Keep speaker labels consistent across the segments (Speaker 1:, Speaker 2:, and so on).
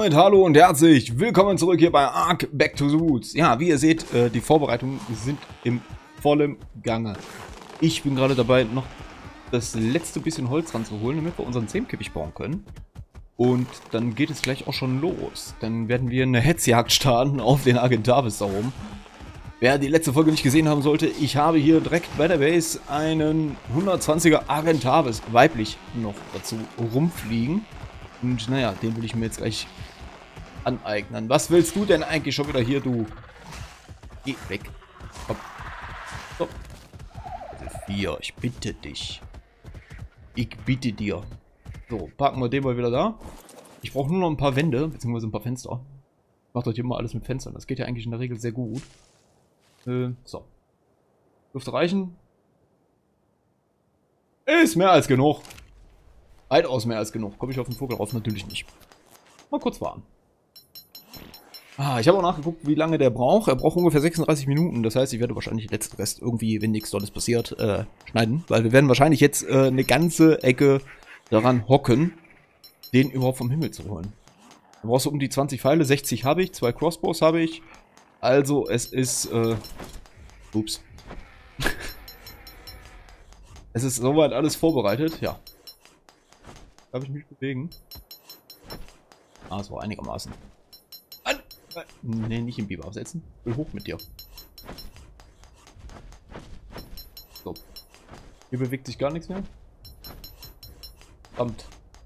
Speaker 1: damit hallo und herzlich willkommen zurück hier bei Ark Back to the Woods. Ja, wie ihr seht, die Vorbereitungen sind im vollen Gange. Ich bin gerade dabei, noch das letzte bisschen Holz ranzuholen, damit wir unseren Zähmkäfig bauen können. Und dann geht es gleich auch schon los. Dann werden wir eine Hetzjagd starten auf den Argentavis da oben. Wer die letzte Folge nicht gesehen haben sollte, ich habe hier direkt bei der Base einen 120er Argentavis, weiblich noch dazu, rumfliegen. Und naja, den will ich mir jetzt gleich aneignen. Was willst du denn eigentlich schon wieder hier, du? Geh weg. Komm. So. 4, ich bitte dich. Ich bitte dir. So, packen wir den mal wieder da. Ich brauche nur noch ein paar Wände, beziehungsweise ein paar Fenster. Macht euch immer alles mit Fenstern. Das geht ja eigentlich in der Regel sehr gut. So. Dürfte reichen. Ist mehr als genug. Weitaus mehr als genug. Komme ich auf den Vogel raus? Natürlich nicht. Mal kurz warten. Ah, ich habe auch nachgeguckt, wie lange der braucht. Er braucht ungefähr 36 Minuten. Das heißt, ich werde wahrscheinlich den letzten Rest irgendwie, wenn nichts Tolles passiert, schneiden. Weil wir werden wahrscheinlich jetzt eine ganze Ecke daran hocken, den überhaupt vom Himmel zu holen. Da brauchst du um die 20 Pfeile. 60 habe ich. 2 Crossbows habe ich. Also, es ist, ups. Es ist soweit alles vorbereitet. Ja. Darf ich mich bewegen? Ah, so einigermaßen. Ne, nicht im Biber absetzen. Ich will hoch mit dir. So. Hier bewegt sich gar nichts mehr. Verdammt.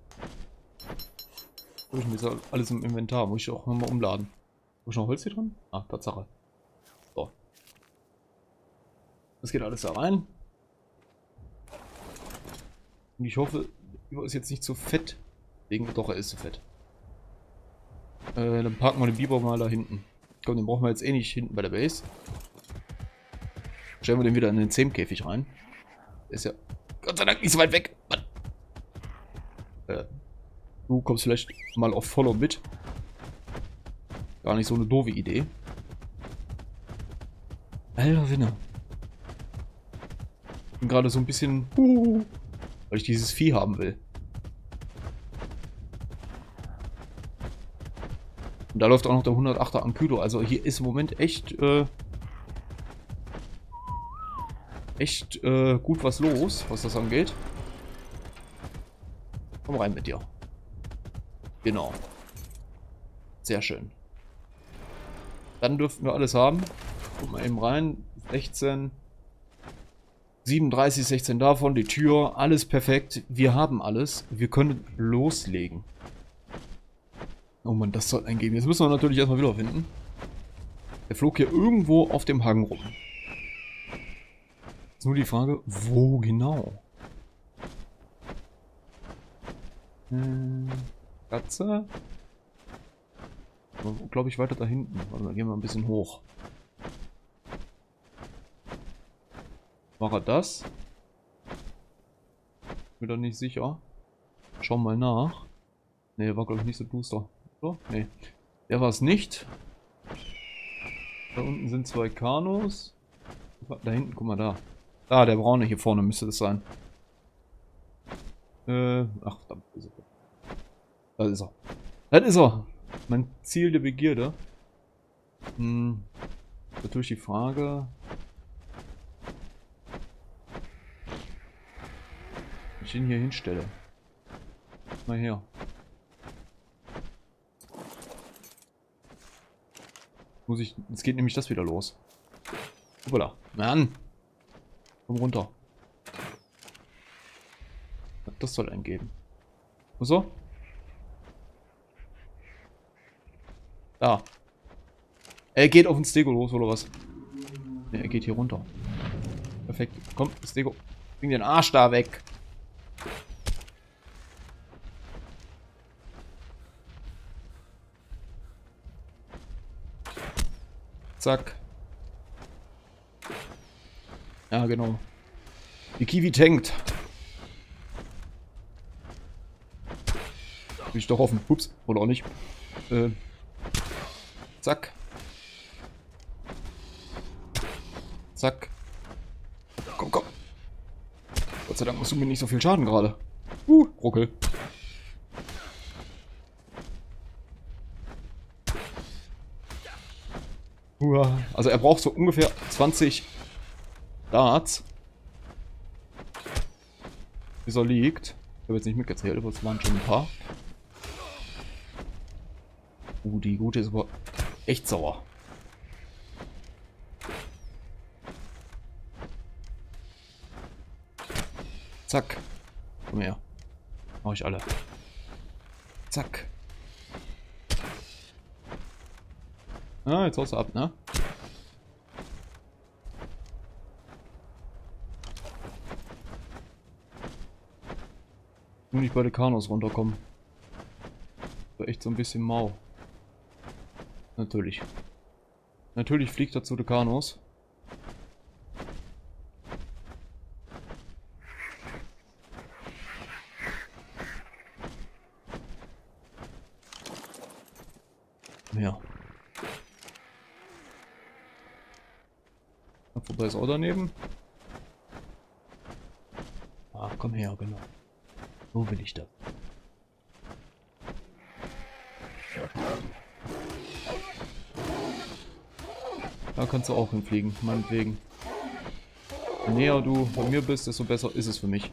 Speaker 1: Habe ich mir alles im Inventar. Muss ich auch nochmal umladen. Wo ist noch Holz hier drin? Ah, Tatsache. So. Das geht alles da rein. Und ich hoffe, Biber ist jetzt nicht so fett. Doch, er ist zu fett. Dann parken wir den Biber mal da hinten. Komm, den brauchen wir jetzt eh nicht hinten bei der Base. Stellen wir den wieder in den Zähmkäfig rein. Ist ja Gott sei Dank nicht so weit weg. Mann. Du kommst vielleicht mal auf Follow mit. Gar nicht so eine doofe Idee. Alter Winner. Ich bin gerade so ein bisschen... weil ich dieses Vieh haben will. Und da läuft auch noch der 108er Ankylo. Also hier ist im Moment echt gut was los, was das angeht. Komm rein mit dir. Genau. Sehr schön. Dann dürften wir alles haben. Guck mal eben rein. 16. 37, 16 davon. Die Tür. Alles perfekt. Wir haben alles. Wir können loslegen. Oh Mann, das soll eingeben. Jetzt müssen wir natürlich erstmal wieder finden. Der flog hier irgendwo auf dem Hang rum. Jetzt nur die Frage, wo genau? Katze? Glaube ich weiter da hinten. Warte mal, gehen wir ein bisschen hoch. War er das? Bin da nicht sicher. Schau mal nach. Ne, war glaube ich nicht so duster. Oder? Ne. Der war es nicht. Da unten sind 2 Kanus. Da hinten, guck mal da. Da, der braune hier vorne müsste das sein. Ach, verdammt. Da ist er. Das ist er. Mein Ziel der Begierde. Natürlich die Frage. Wie ich ihn hier hinstelle. Mal her. Muss ich. Jetzt geht nämlich das wieder los. Hoppala. Mann! Komm runter. Das soll eingeben. So. Da. Er geht auf den Stego los, oder was? Ne, er geht hier runter. Perfekt. Komm, Stego. Bring den Arsch da weg. Zack. Ja, genau. Die Kiwi tankt. Bin ich doch offen. Ups. Oder auch nicht. Zack. Zack. Komm, komm. Gott sei Dank machst du mir nicht so viel Schaden gerade. Ruckel. Uah. Also er braucht so ungefähr 20 Darts. Bis er liegt. Ich habe jetzt nicht mitgezählt, aber es waren schon ein paar. Die gute ist aber echt sauer. Zack. Komm her. Mach ich alle. Zack. Ah, jetzt haust du ab, ne? Nur nicht bei den Kanos runterkommen. Das war echt so ein bisschen mau. Natürlich. Natürlich fliegt er zu den Kanos. Ja. Vorbei ist auch daneben. Ah, komm her, genau. Wo will ich das? Da kannst du auch hinfliegen, meinetwegen. Je näher du bei mir bist, desto besser ist es für mich.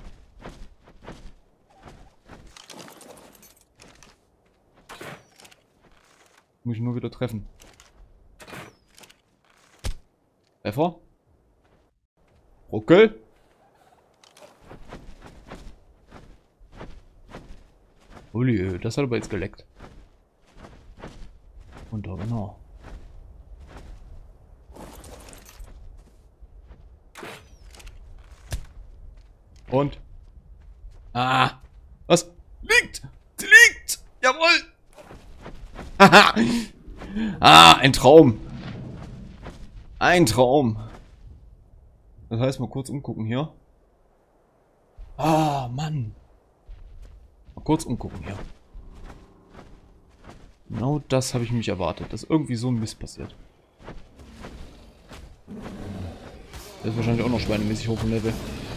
Speaker 1: Muss ich nur wieder treffen. Treffer? Ruckel? Uli, das hat aber jetzt geleckt. Und da genau. Und? Ah! Was? Liegt! Sie liegt! Jawohl! Haha! Ah, ein Traum! Ein Traum! Das heißt, mal kurz umgucken hier. Ah, Mann! Mal kurz umgucken hier. Genau das habe ich mich erwartet, dass irgendwie so ein Mist passiert. Der ist wahrscheinlich auch noch schweinemäßig hoch im Level.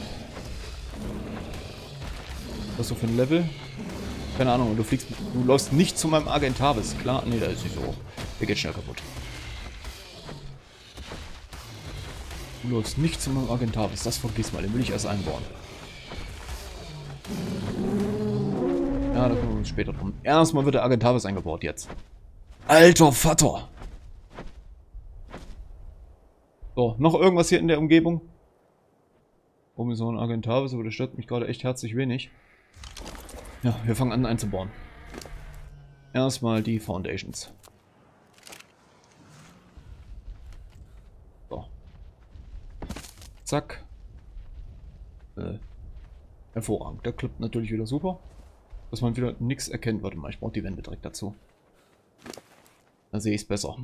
Speaker 1: Was so für ein Level? Keine Ahnung, du läufst nicht zu meinem Agentavis, klar? Nee, da ist nicht so hoch. Der geht schnell kaputt. Du läufst nicht zu meinem Agentavis, das vergiss mal, den will ich erst einbauen. Ja, da kommen wir uns später drum. Erstmal wird der Agentavis eingebaut jetzt. Alter Vater! So, noch irgendwas hier in der Umgebung? Oben ist noch ein Agentavis, aber der stört mich gerade echt herzlich wenig. Ja, wir fangen an einzubauen. Erstmal die Foundations. So. Zack. Hervorragend. Der klappt natürlich wieder super. Dass man wieder nichts erkennt. Warte mal, ich brauche die Wände direkt dazu. Da sehe ich es besser.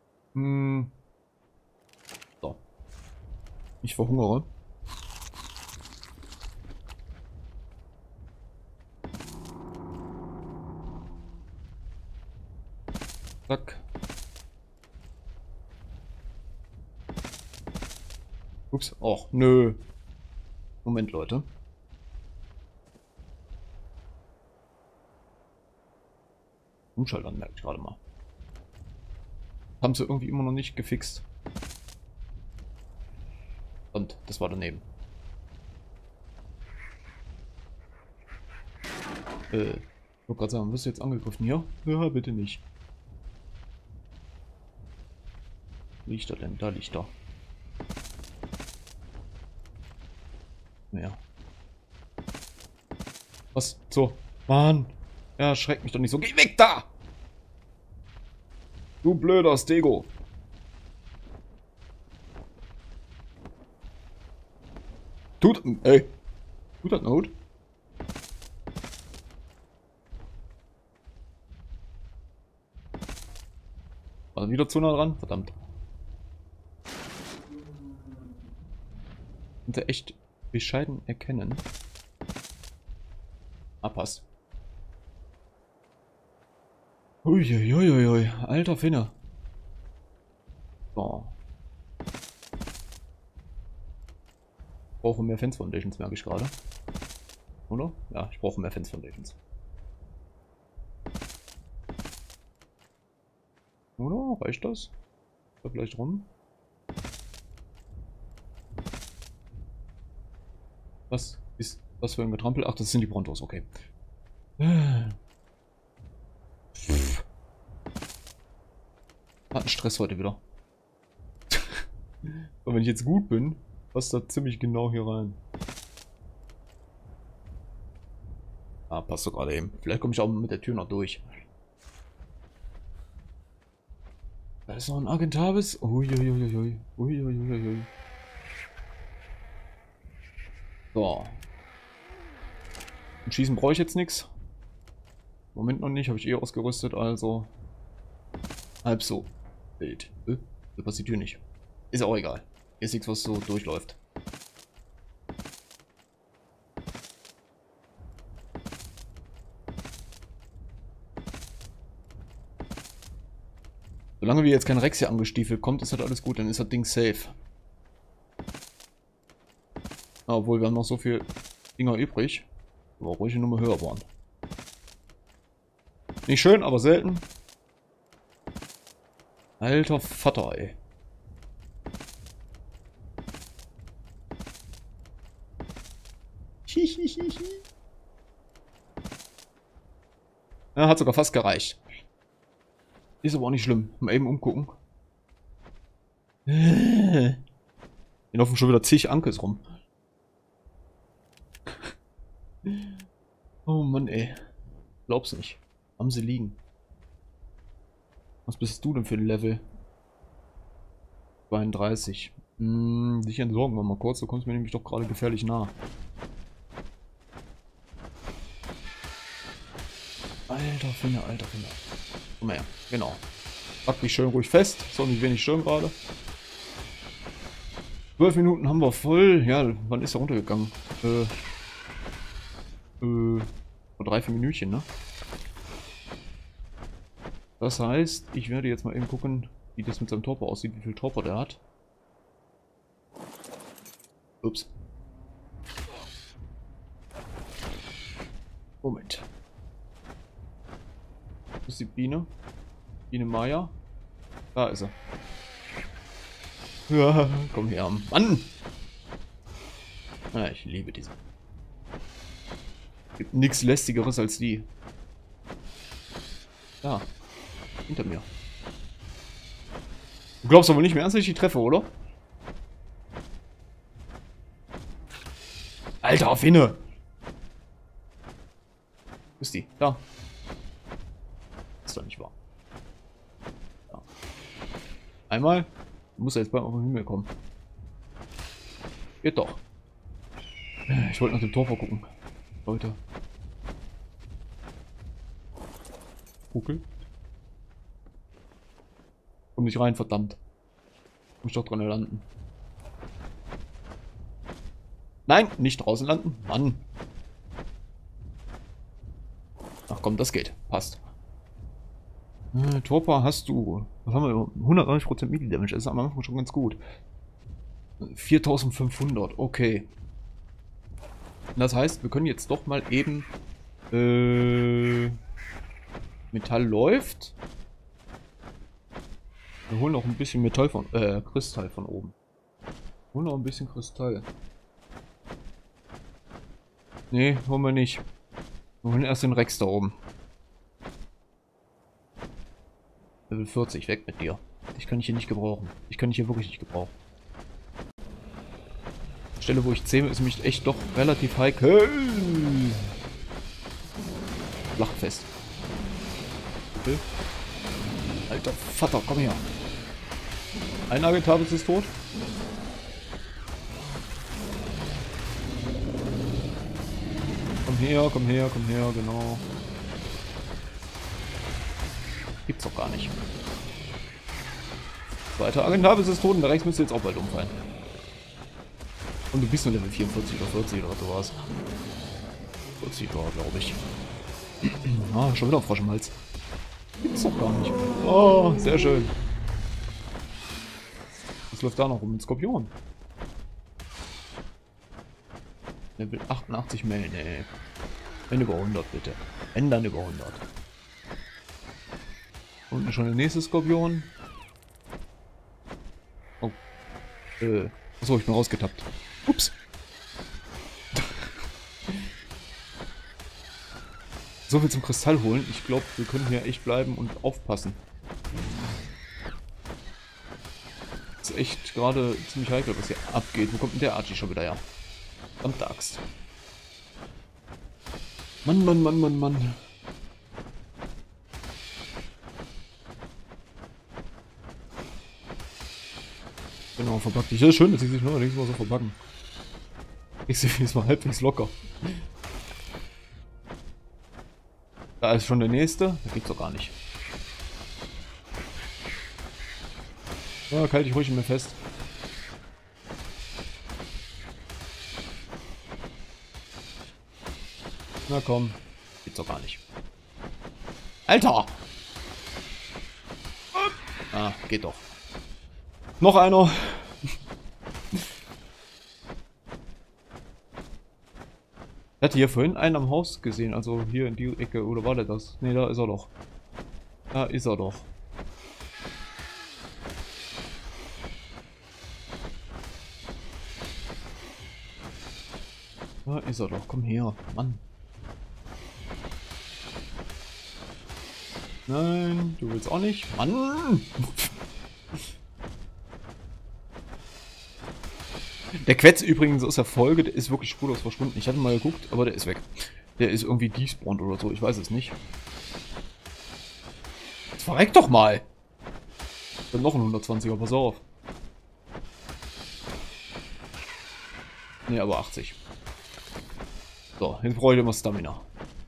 Speaker 1: So. Ich verhungere. Zack. Ups. Och, nö. Moment, Leute. Umschaltern merke ich gerade mal. Haben sie irgendwie immer noch nicht gefixt. Und das war daneben. Ich wollte gerade sagen, wirst du jetzt angegriffen hier? Ja, bitte nicht. Liegt er denn? Da liegt er. Ja. Was? So. Mann. Ja, schreckt mich doch nicht so. Geh weg da! Du blöder Stego. Ey. Tut das Not? War wieder zu nah dran? Verdammt. Sind sie echt bescheiden erkennen. Ah, passt. Uiuiuiui, alter Finne. So. Ich brauche mehr Fence Foundations, merke ich gerade. Oder? Ja, ich brauche mehr Fence Foundations. Oder? Reicht das? Da vielleicht rum. Was ist das für ein Getrampel? Ach, das sind die Brontos, okay. Hat einen Stress heute wieder. Und wenn ich jetzt gut bin, passt da ziemlich genau hier rein. Ah, passt doch gerade eben. Vielleicht komme ich auch mit der Tür noch durch. Da ist noch ein Argentavis. Uiuiuiui. Uiuiuiui. So. Und schießen brauche ich jetzt nichts. Moment noch nicht, habe ich eh ausgerüstet, also halb so. Bild. Da passt die Tür nicht. Ist auch egal. Ist nichts, was so durchläuft. Solange wir jetzt kein Rex hier angestiefelt kommt, ist halt alles gut, dann ist das Ding safe. Obwohl wir haben noch so viel Dinger übrig, aber ruhig eine Nummer höher waren. Nicht schön, aber selten. Alter Vater, ey. Ja, hat sogar fast gereicht. Ist aber auch nicht schlimm. Mal eben umgucken. Hier laufen schon wieder zig Ankes rum. Oh Mann, ey. Glaub's nicht. Haben sie liegen. Was bist du denn für ein Level? 32. Dich entsorgen wir mal kurz. Du kommst mir nämlich doch gerade gefährlich nah. Alter Finger, alter Finger. Komm mal her. Genau. Pack mich schön ruhig fest. Soll nicht wenig schön gerade. 12 Minuten haben wir voll. Ja, wann ist er runtergegangen? Vor 3-4 Minütchen, ne? Das heißt, ich werde jetzt mal eben gucken, wie das mit seinem Torpor aussieht, wie viel Torpor der hat. Ups. Moment. Wo ist die Biene? Biene Maya? Da ist er. Ja, komm her, Mann! Ah, ich liebe diese. Gibt nichts lästigeres als die. Da. Hinter mir. Du glaubst aber nicht mehr ernst, dass ich die treffe, oder? Alter, Finne! Wo ist die? Da. Ist doch nicht wahr. Ja. Einmal. Muss er jetzt bald auf den Himmel kommen. Geht doch. Ich wollte nach dem Tor gucken. Leute. Ruckel. Komm nicht rein, verdammt. Muss ich doch dran landen. Nein, nicht draußen landen. Mann. Ach komm, das geht. Passt. Torpor hast du. Was haben wir? 190% Melee Damage. Das ist am Anfang schon ganz gut. 4500. Okay. Das heißt, wir können jetzt doch mal eben. Metall läuft. Wir holen noch ein bisschen Metall von. Kristall von oben. Holen noch ein bisschen Kristall. Nee, holen wir nicht. Wir holen erst den Rex da oben. Level 40, weg mit dir. Ich kann ich hier nicht gebrauchen. Ich kann ich hier wirklich nicht gebrauchen. Die Stelle, wo ich zähme, ist nämlich echt doch relativ heikel. Flachfest. Okay. Alter Vater, komm her. Ein Argentavis ist tot. Komm her, komm her, komm her, genau. Gibt's doch gar nicht. Zweiter Argentavis ist tot und der Rex müsste jetzt auch bald umfallen. Und du bist nur Level 44 oder 40 oder sowas. 40 war, glaube ich. Ah, schon wieder Frosch im Hals. Gibt's doch gar nicht. Oh, sehr schön. Was läuft da noch rum? Ein Skorpion. Level 88 Mellen, ey. Wenn über 100, bitte. Wenn dann über 100. Unten schon der nächste Skorpion. Achso, ich bin rausgetappt. Ups. So viel zum Kristall holen. Ich glaube, wir können hier echt bleiben und aufpassen. Das ist echt gerade ziemlich heikel, was hier abgeht. Wo kommt denn der Archie schon wieder her? Verdammte Axt. Mann, Mann, Mann, Mann, Mann. Genau, verbuggt. Das ist schön, dass ich sich neuerdings mal so verbuggen. Ich sehe jetzt mal halbwegs locker. Da ist schon der nächste. Da geht's doch gar nicht. Ja, kalt ich ruhig mir fest. Na komm. Geht's doch gar nicht. Alter! Ah, geht doch. Noch einer. Ich hatte hier vorhin einen am Haus gesehen, also hier in die Ecke, oder war der das? Ne, da ist er doch. Da ist er doch. Da ist er doch, komm her, Mann. Nein, du willst auch nicht. Mann! Der Quetz übrigens aus der Folge, der ist wirklich spurlos verschwunden. Ich hatte mal geguckt, aber der ist weg. Der ist irgendwie despawned oder so, ich weiß es nicht. Jetzt verreck doch mal! Dann noch ein 120er, pass auf. Ne, aber 80. So, jetzt brauche ich immer Stamina.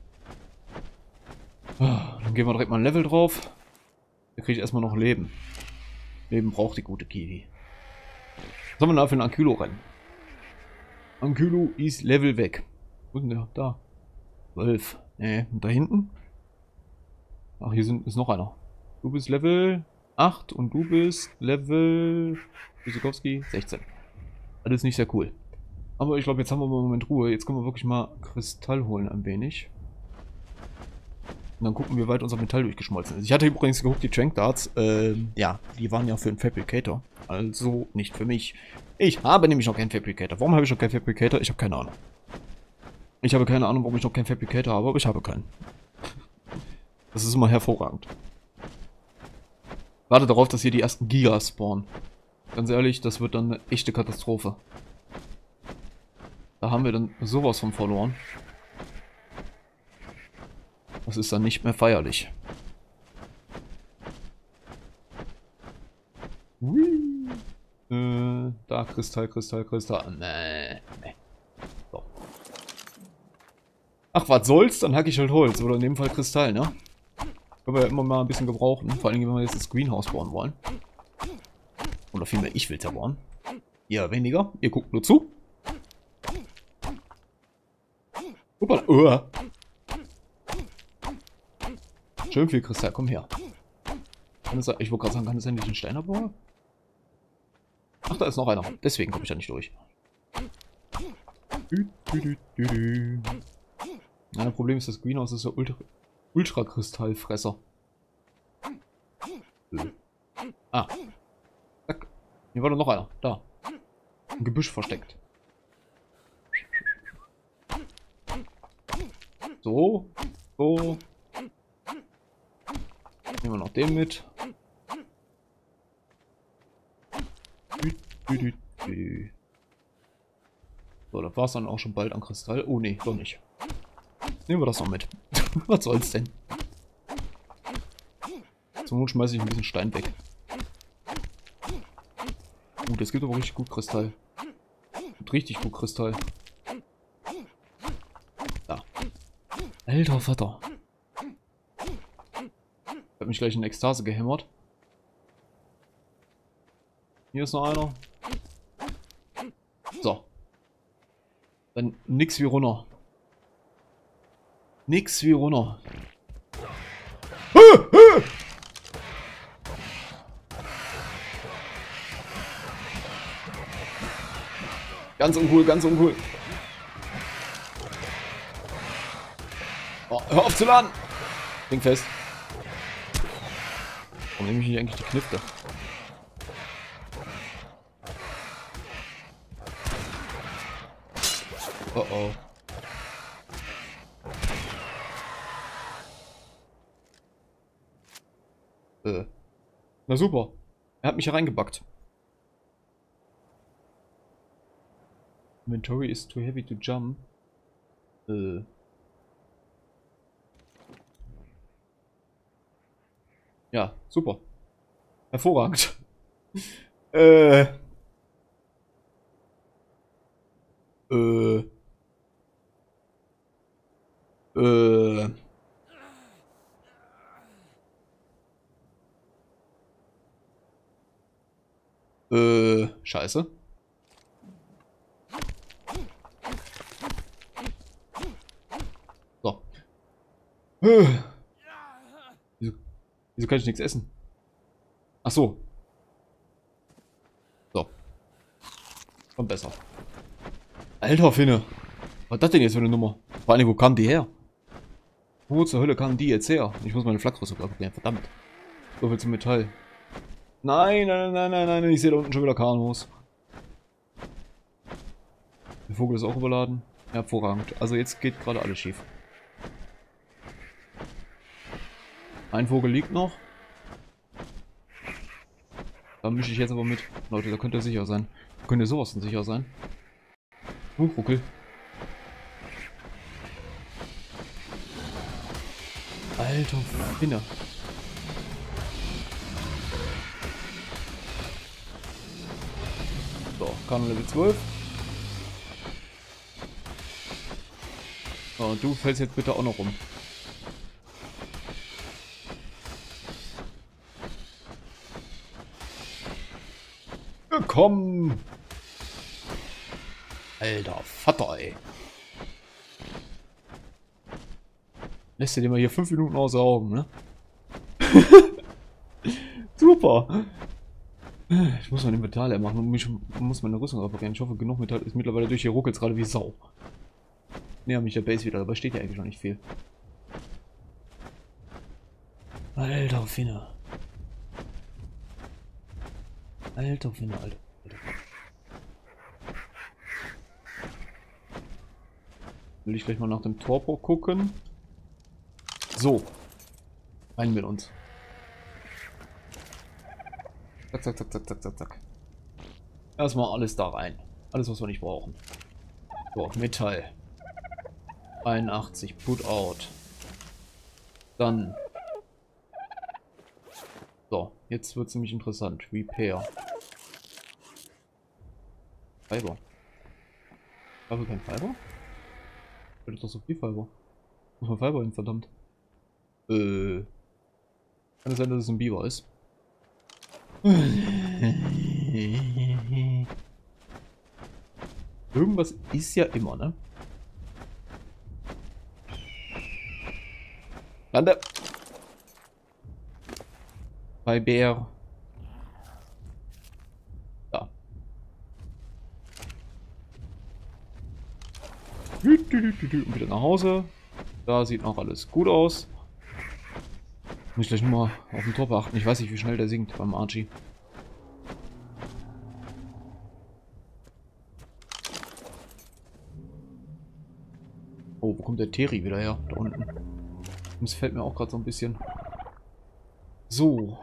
Speaker 1: Dann gehen wir direkt mal ein Level drauf. Da kriege ich erstmal noch Leben. Leben braucht die gute Kiwi. Was haben wir da für ein Ankylo-Rennen? Ankylo ist Level weg. Wo ist denn der? Da. 12. Nee, und da hinten? Ach, hier ist noch einer. Du bist Level 8 und du bist Level... Wisikowski 16. Alles nicht sehr cool. Aber ich glaube, jetzt haben wir mal einen Moment Ruhe. Jetzt können wir wirklich mal Kristall holen ein wenig. Und dann gucken, wie weit unser Metall durchgeschmolzen ist. Ich hatte übrigens geguckt, die Trank Darts, ja, die waren ja für einen Fabricator. Also nicht für mich. Ich habe nämlich noch keinen Fabricator. Warum habe ich noch keinen Fabricator? Ich habe keine Ahnung. Ich habe keine Ahnung, warum ich noch keinen Fabricator habe, aber ich habe keinen. Das ist immer hervorragend. Warte darauf, dass hier die ersten Gigas spawnen. Ganz ehrlich, das wird dann eine echte Katastrophe. Da haben wir dann sowas von verloren. Das ist dann nicht mehr feierlich. Da Kristall, Kristall, Kristall. Nee. So. Ach, was soll's? Dann hack ich halt Holz. Oder in dem Fall Kristall, ne? Können wir ja immer mal ein bisschen gebrauchen. Vor allem, wenn wir jetzt das Greenhouse bauen wollen. Oder vielmehr, ich will es ja bauen. Ihr weniger. Ihr guckt nur zu. Super. Schön viel Kristall, komm her. Ich wollte gerade sagen, kann es endlich ein Steinerbauer? Ach, da ist noch einer. Deswegen komme ich da nicht durch. Ja, das Problem ist, das Greenhouse ist ja Ultrakristallfresser. Ah. Zack. Hier war doch noch einer. Da. Im Gebüsch versteckt. So. So. Nehmen wir noch den mit. So, das war es dann auch schon bald an Kristall. Oh ne, doch nicht. Nehmen wir das noch mit. Was soll's denn? Zum Not schmeiße ich ein bisschen Stein weg. Das gibt aber richtig gut Kristall. Und richtig gut Kristall. Da. Alter Vater. Hat mich gleich in Ekstase gehämmert. Hier ist noch einer. So. Dann nix wie runter. Nix wie runter. Ganz uncool, ganz uncool. Oh, hör auf zu laden. Ding fest. Warum nehme ich nicht eigentlich die Knifte? Oh oh. Na super. Er hat mich hier reingebackt. Inventory is too heavy to jump. Ja, super. Hervorragend. Äh. Äh. Äh. Scheiße. So. Wieso kann ich nichts essen? Ach so. So. Kommt besser. Alter Finne. Was ist das denn jetzt für eine Nummer? Vor allem, wo kam die her? Wo zur Hölle kam die jetzt her? Ich muss meine Flak-Rüstung upgraden, verdammt. So viel zum Metall. Nein, nein, nein, nein, nein, ich sehe da unten schon wieder Kanus. Der Vogel ist auch überladen. Hervorragend. Also jetzt geht gerade alles schief. Ein Vogel liegt noch. Da mische ich jetzt aber mit. Leute, da könnt ihr sicher sein. Da könnt ihr sowas von sicher sein. Ruckel. Alter Finne. So, Kanon Level 12. So, und du fällst jetzt bitte auch noch rum. Komm! Alter Vater, ey. Lässt du dir mal hier 5 Minuten aussaugen, ne? Super! Ich muss mein Inventar leer machen und muss meine Rüstung reparieren. Ich hoffe, genug Metall ist mittlerweile durch. Hier ruckelt es gerade wie Sau. Näher mich der Base wieder, dabei steht ja eigentlich noch nicht viel. Alter Finne. Alter Finne, Alter. Will ich gleich mal nach dem Torpo gucken. So. Rein mit uns. Zack, zack, zack, zack, zack, zack, zack. Erstmal alles da rein. Alles, was wir nicht brauchen. So, Metall. 81, Put out. Dann. So, jetzt wird es nämlich interessant. Repair. Fiber. Habe kein Fiber? Das ist doch so viel Fiber. Muss man Fiber hin, verdammt. Kann es sein, dass es ein Biber ist? Irgendwas ist ja immer, ne? Lande! Bei Bär. Da. Und wieder nach Hause. Da sieht noch alles gut aus. Muss ich gleich nur mal auf den Tor beachten. Ich weiß nicht, wie schnell der sinkt beim Archie. Oh, wo kommt der Terry wieder her? Da unten. Das fällt mir auch gerade so ein bisschen. So.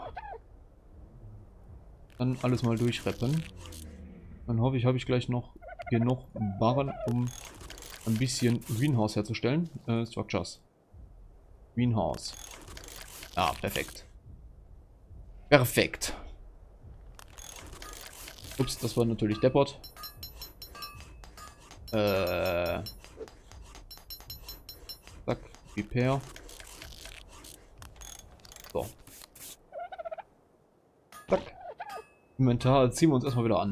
Speaker 1: Dann alles mal durchreppen. Dann hoffe ich, habe ich gleich noch genug Barren, um ein bisschen Greenhouse herzustellen. Structures. Greenhouse. Ah, perfekt. Perfekt. Ups, das war natürlich deppert. Zack. Repair. So. Zack. Inventar ziehen wir uns erstmal wieder an.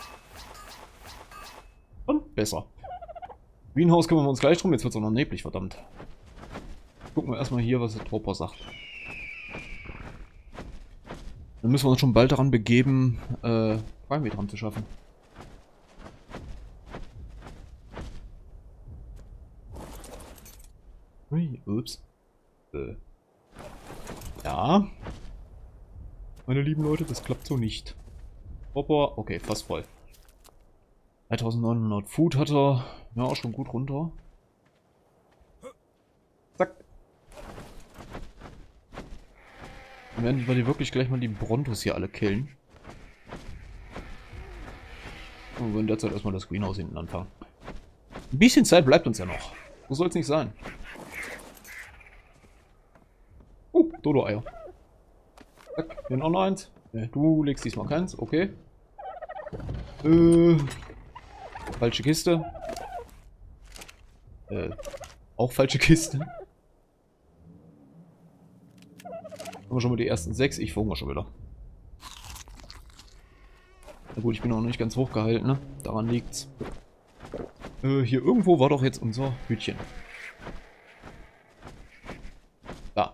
Speaker 1: Und besser. Greenhouse kümmern wir uns gleich drum. Jetzt wird es auch noch neblig, verdammt. Gucken wir erstmal hier, was der Tropper sagt. Dann müssen wir uns schon bald daran begeben, Primate dran zu schaffen. Ui, ups. Ja. Meine lieben Leute, das klappt so nicht. Tropper, okay, fast voll. 3900 Food hat er. Ja, auch schon gut runter. Zack. Dann werden wir die wirklich gleich mal die Brontos hier alle killen. Und wir in der Zeit erstmal das Greenhouse hinten anfangen. Ein bisschen Zeit bleibt uns ja noch. So soll es nicht sein. Dodo-Eier. Zack, hier noch eins. Ne, du legst diesmal keins, okay. Falsche Kiste. Auch falsche Kiste. Haben wir schon mal die ersten 6. Ich verhungere schon wieder. Na gut, ich bin auch noch nicht ganz hochgehalten, ne? Daran liegt's. Hier irgendwo war doch jetzt unser Hütchen. Da.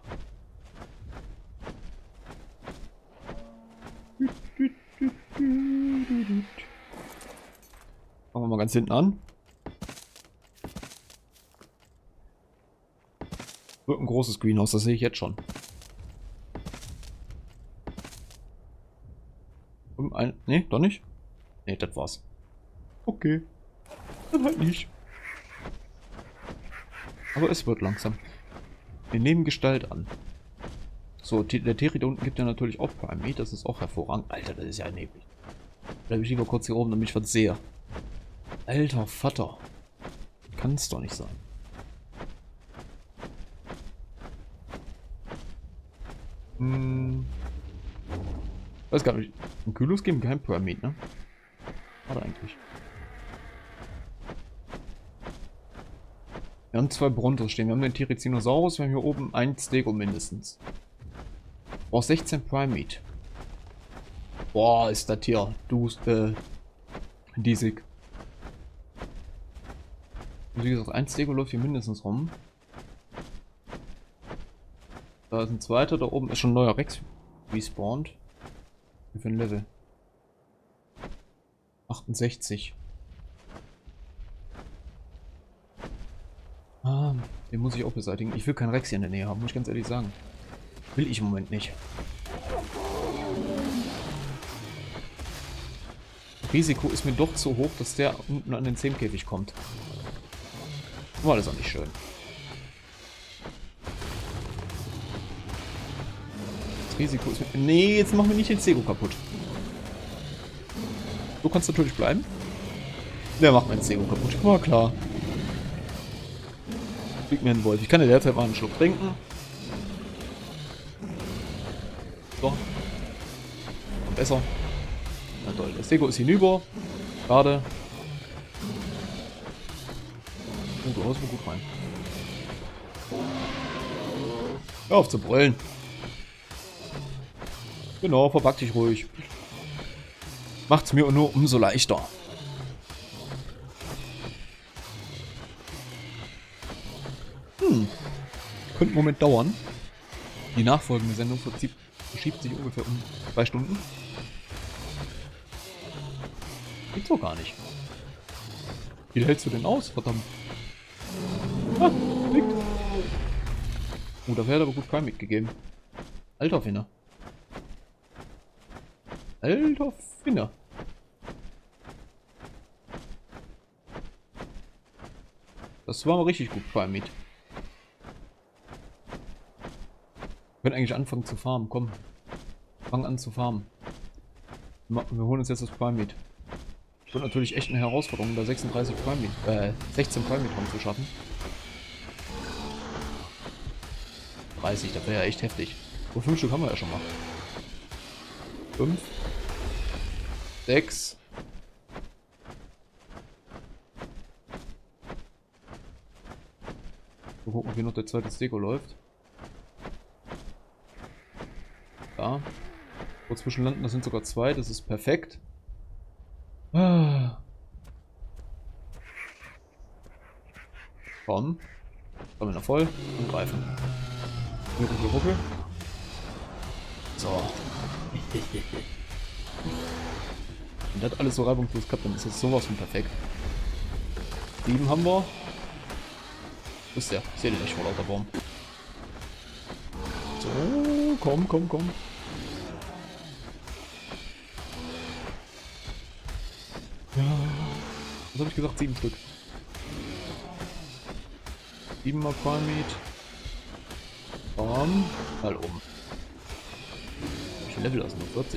Speaker 1: Fangen wir mal ganz hinten an. Wird ein großes Greenhouse, das sehe ich jetzt schon. Ne, doch nicht? Ne, das war's. Okay. Dann halt nicht. Aber es wird langsam. Wir nehmen Gestalt an. So, der Terry da unten gibt ja natürlich auch Prime Meat, das ist auch hervorragend. Alter, das ist ja neblig. Bleib ich lieber kurz hier oben, damit ich was sehe. Alter Vater. Kann es doch nicht sein. Weiß gar nicht. Im Kylos geben kein Prime Meat, ne? Schade eigentlich. Wir haben 2 Brontos stehen. Wir haben den Tirizinosaurus, wir haben hier oben ein Stego mindestens. Boah, 16 Prime Meat. Boah, ist das hier. Du, diesig. Wie gesagt, ein Stego läuft hier mindestens rum. Da ist ein zweiter, da oben ist schon ein neuer Rex respawned. Wie für ein Level? 68. Ah, den muss ich auch beseitigen. Ich will keinen Rex hier in der Nähe haben, muss ich ganz ehrlich sagen. Will ich im Moment nicht. Risiko ist mir doch zu hoch, dass der unten an den Zähmkäfig kommt. War das auch nicht schön. Das Risiko ist mir... Nee, jetzt machen wir nicht den Stego kaputt. Du kannst natürlich bleiben. Der macht meinen Stego kaputt. War klar. Fliegt mir ein Wolf. Ich kann in der Zeit mal einen Schluck trinken. So. Und besser. Na toll. Der Stego ist hinüber. Schade. Oh, du haust mir gut rein. Hör auf zu brüllen. Genau, verpack dich ruhig. Macht's mir nur umso leichter. Könnte einen Moment dauern. Die nachfolgende Sendung verschiebt sich ungefähr um 2 Stunden. Geht so gar nicht. Wie hältst du denn aus? Verdammt. Ah, liegt. Oh, dafür hat aber gut Prime mitgegeben. Alter Finne. Alter Finne. Das war mal richtig gut Prime Meat. Wir können eigentlich anfangen zu farmen. Komm. Fang an zu farmen. Wir holen uns jetzt das Prime Meat. Wird natürlich echt eine Herausforderung, da 36 Prime Meat, 16 Prime Meat zu schaffen. 30, das wäre ja echt heftig. So 5 Stück haben wir ja schon mal. 5. 6. Wir gucken, wie noch der zweite Stego läuft. Da. Wo zwischenlanden, das sind sogar 2, das ist perfekt. Ah. Komm. Kommen wir noch voll und greifen. Ruckel, ruckel. So. Wenn das alles so reibungslos klappt, dann ist das sowas von perfekt. 7 haben wir. Wo ist der? Ich sehe den nicht vor lauter Baum. So, komm, komm, komm. Ja. Was habe ich gesagt? 7 Stück. 7 mal Primate. Mal um. Wie viel Level hast du noch? 40.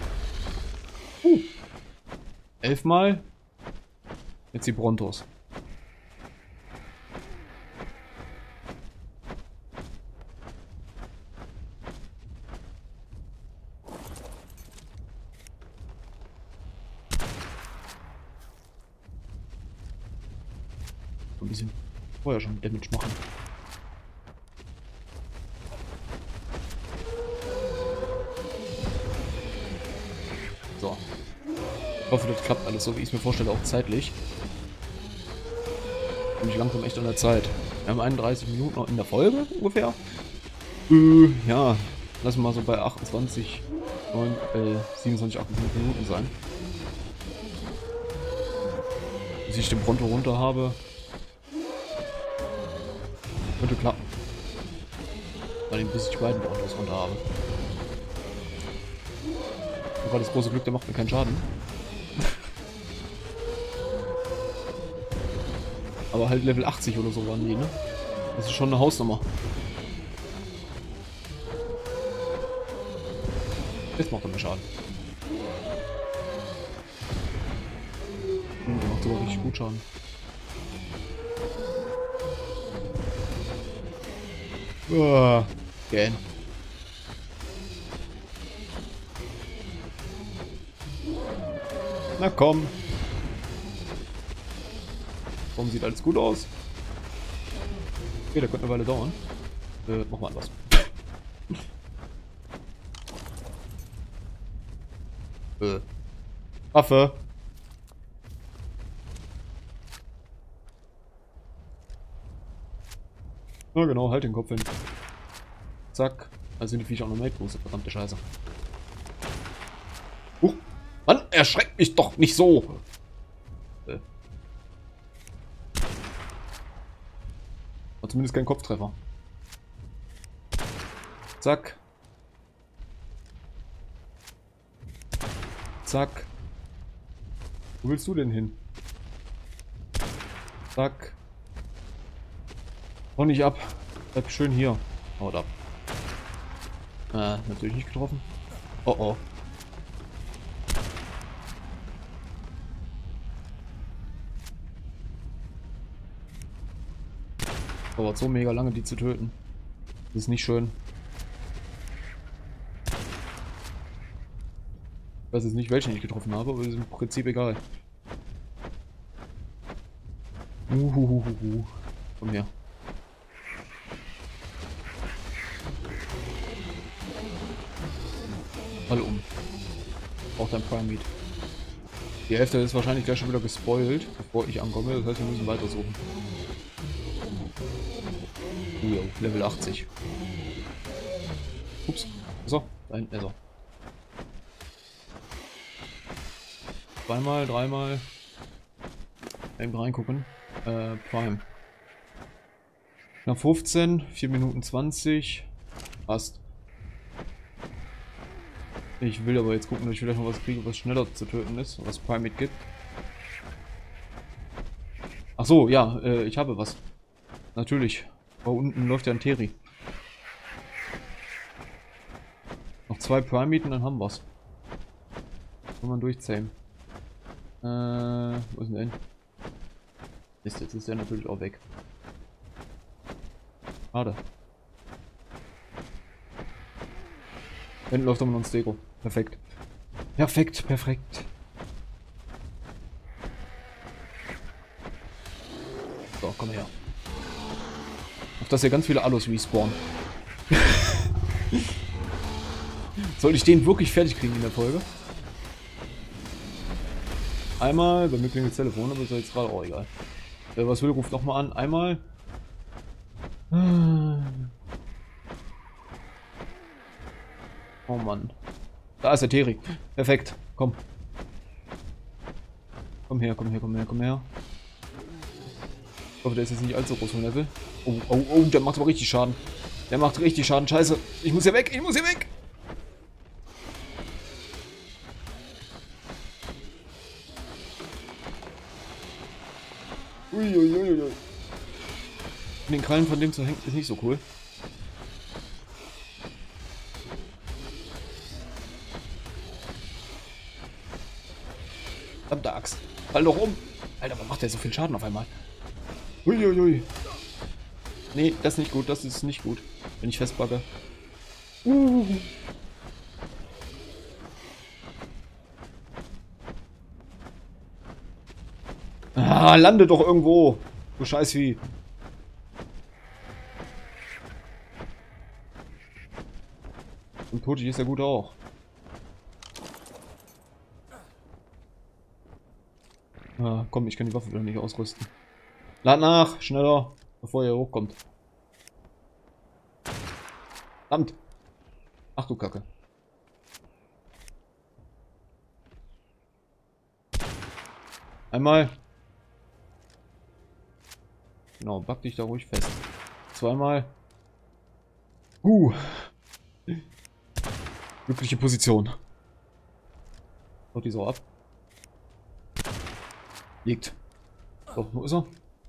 Speaker 1: 11 mal. Jetzt die Brontos. Ein bisschen vorher schon Damage machen. So. Ich hoffe, das klappt alles so, wie ich es mir vorstelle, auch zeitlich. Bin ich langsam echt an der Zeit. Wir haben 31 Minuten noch in der Folge ungefähr. Ja, lassen wir mal so bei 28, 27, 28 Minuten sein. Bis ich den Bronto runter habe. Könnte klappen. Weil bis ich die beiden Brontos runter habe. Und war das große Glück, der macht mir keinen Schaden. Aber halt Level 80 oder so waren die, ne? Das ist schon eine Hausnummer. Jetzt macht er mir Schaden. Der macht sogar richtig gut Schaden. Gähn. Na komm. Warum sieht alles gut aus? Okay, der könnte eine Weile dauern. Machen wir anders. Waffe. Na genau, halt den Kopf hin. Zack. Also sind die Viecher auch noch Mate-Booster, verdammte Scheiße. Mann, erschreckt mich doch nicht so! War zumindest kein Kopftreffer. Zack. Zack. Wo willst du denn hin? Zack. Hau nicht ab. Bleib schön hier. Haut ab. Natürlich nicht getroffen. Oh oh. Dauert so mega lange, die zu töten. Das ist nicht schön. Ich weiß jetzt nicht, welchen ich getroffen habe, aber ist im Prinzip egal. Komm her. Alle um. Braucht ein Primate. Die Hälfte ist wahrscheinlich gleich schon wieder gespoilt, bevor ich ankomme. Das heißt, wir müssen weitersuchen. Level 80. Ups. So, da hinten ist er. Zweimal, dreimal. Eben reingucken. Prime. Nach 15, 4 Minuten 20. Passt. Ich will aber jetzt gucken, dass ich vielleicht noch was kriege, was schneller zu töten ist, was Primate gibt. Ach so, ja, ich habe was. Natürlich. Da unten läuft ja ein Teri. Noch 2 Primate und dann haben wir's. Kann man durchzähmen. Wo ist denn der hin? Mist, jetzt ist der natürlich auch weg. Schade. Hinten läuft aber noch ein Stego. Perfekt. Perfekt, perfekt. So, komm her. Auf dass hier ganz viele Alus respawnen. Soll ich den wirklich fertig kriegen in der Folge? Einmal, bei mir klingelt das Telefon, aber ist ja jetzt gerade auch egal. Wer was will, ruft nochmal an. Einmal. Oh Mann. Da ist der Teri. Perfekt. Komm. Komm her, komm her, komm her, komm her. Ich hoffe, der ist jetzt nicht allzu groß vom Level. Oh, oh, oh, der macht aber richtig Schaden. Der macht richtig Schaden. Scheiße. Ich muss hier weg, ich muss hier weg. Uiuiuiui. Den Krallen von dem zu hängen ist nicht so cool. Verdammte Axt. Fall doch um. Alter, warum macht der so viel Schaden auf einmal? Uiuiui. Nee, das ist nicht gut. Das ist nicht gut. Wenn ich festbacke. Ah, lande doch irgendwo. Du Scheißvieh. Und Poti ist ja gut auch. Ah, komm, ich kann die Waffe wieder nicht ausrüsten. Lad nach, schneller, bevor er hochkommt. Verdammt. Ach du Kacke. Einmal. Genau, back dich da ruhig fest. Zweimal. Glückliche Position. Haut die so ab. Liegt. So, wo ist er?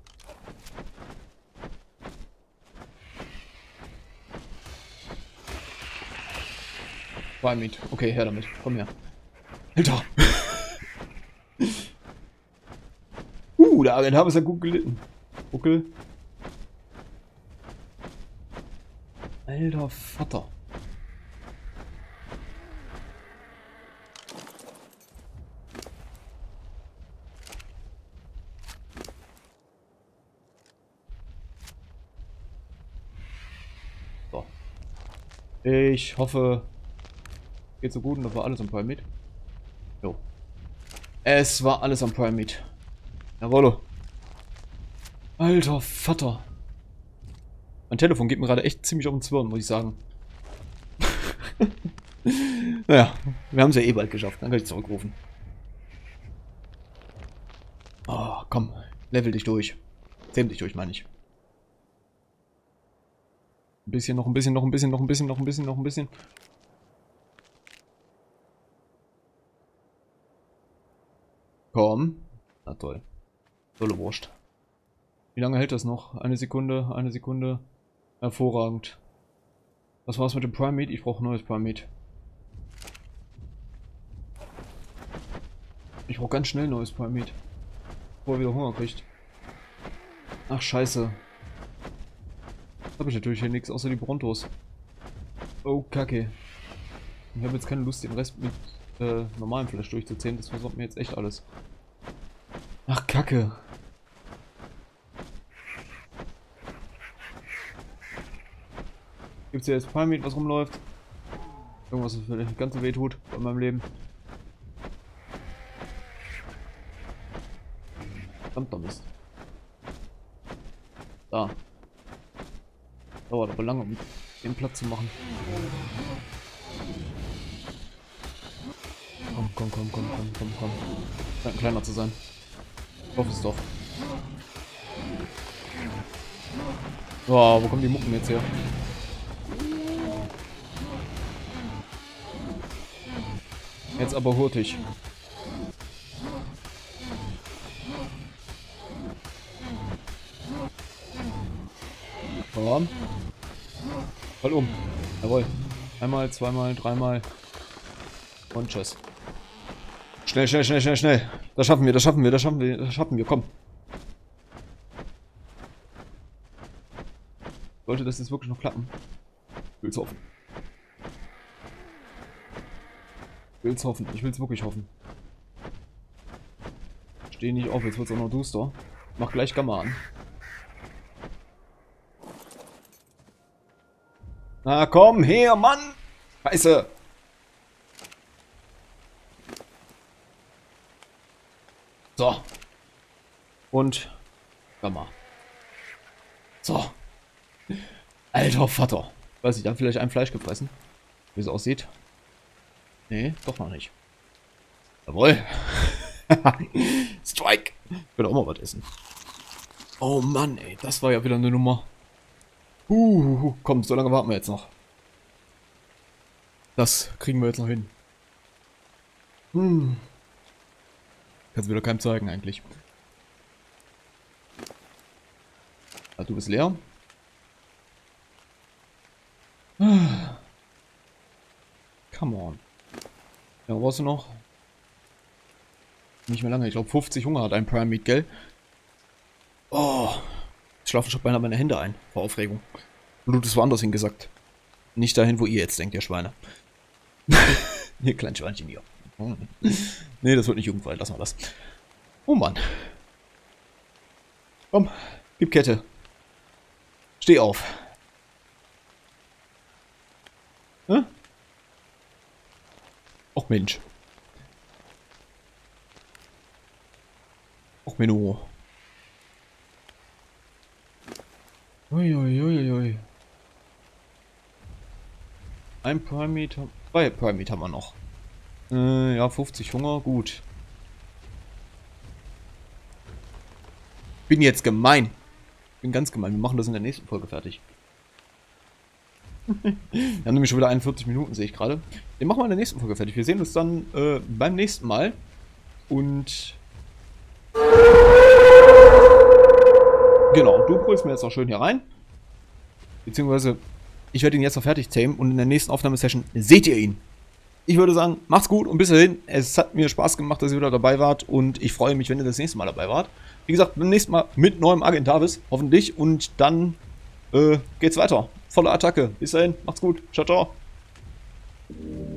Speaker 1: Mit. Okay, her damit. Komm her. Alter! Der Agent habe es ja gut gelitten. Buckel. Alter Vater. So. Ich hoffe, geht so gut und das war alles am Prime Meat. Jo. Es war alles am Prime Meat. Jawolle. Alter Vater. Mein Telefon geht mir gerade echt ziemlich auf den Zwirn, muss ich sagen. Naja, wir haben es ja eh bald geschafft. Dann kann ich zurückrufen. Oh, komm. Level dich durch. Zähm dich durch, meine ich. Ein bisschen, noch ein bisschen, noch ein bisschen, noch ein bisschen, noch ein bisschen, noch ein bisschen. Komm. Na toll. Tolle Wurst. Wie lange hält das noch? Eine Sekunde, eine Sekunde. Hervorragend. Was war's mit dem Prime Meat? Ich brauche neues Prime Meat. Ich brauche ganz schnell neues Prime Meat. Bevor er wieder Hunger kriegt. Ach scheiße. Habe ich natürlich hier nichts außer die Brontos. Oh Kacke. Ich habe jetzt keine Lust, den Rest mit normalem Fleisch durchzuziehen. Das versorgt mir jetzt echt alles. Ach Kacke. Gibt es hier jetzt Prime Meat, was rumläuft? Irgendwas, was mir die ganze weh tut bei meinem Leben. Verdammter Mist. Da. Dauert aber lange, um den Platz zu machen. Komm, komm, komm, komm, komm, komm, komm. Scheint ein kleiner zu sein. Ich hoffe es doch. Wow, wo kommen die Mucken jetzt her? Jetzt aber hurtig. Komm. Voll um. Jawohl. Einmal, zweimal, dreimal. Und tschüss. Schnell, schnell, schnell, schnell, schnell. Das schaffen wir, das schaffen wir, das schaffen wir, das schaffen wir. Komm. Sollte das jetzt wirklich noch klappen? Ich will's hoffen. Ich will's hoffen. Ich will's wirklich hoffen. Steh nicht auf, jetzt wird's auch noch duster. Mach gleich Gamma an. Na komm her, Mann! Scheiße! So. Und Gamma. So. Alter Vater. Weiß ich, da vielleicht ein Fleisch gefressen? Wie es aussieht. Nee, doch noch nicht. Jawohl. Strike. Ich will auch mal was essen. Oh Mann, ey. Das war ja wieder eine Nummer. Komm, so lange warten wir jetzt noch. Das kriegen wir jetzt noch hin. Kannst wieder keinem zeigen eigentlich. Du bist leer. Come on. Ja, wo brauchst du noch? Nicht mehr lange. Ich glaube 50 Hunger hat ein Prime Meat, gell? Oh. Jetzt schlafen schon beinahe meine Hände ein. Vor Aufregung. Blut ist woanders hingesackt. Nicht dahin, wo ihr jetzt denkt, ihr Schweine. Ihr kleinen Schweinchen hier. Nee, das wird nicht jugendfrei. Lass mal das. Oh Mann. Komm, gib Kette. Steh auf. Hä? Och Mensch. Och Menno. Uiuiuiui. Ein Prime Meat, zwei Prime Meat haben wir noch. Ja, 50 Hunger, gut. Bin jetzt gemein. Bin ganz gemein. Wir machen das in der nächsten Folge fertig. Wir haben nämlich schon wieder 41 Minuten, sehe ich gerade. Den machen wir in der nächsten Folge fertig. Wir sehen uns dann beim nächsten Mal. Und genau, du holst mir jetzt auch schön hier rein. Beziehungsweise, ich werde ihn jetzt noch fertig tamen und in der nächsten Aufnahmesession seht ihr ihn. Ich würde sagen, macht's gut und bis dahin. Es hat mir Spaß gemacht, dass ihr wieder dabei wart und ich freue mich, wenn ihr das nächste Mal dabei wart. Wie gesagt, beim nächsten Mal mit neuem Agent Davis, hoffentlich. Und dann geht's weiter. Volle Attacke. Bis dahin, macht's gut. Ciao, ciao.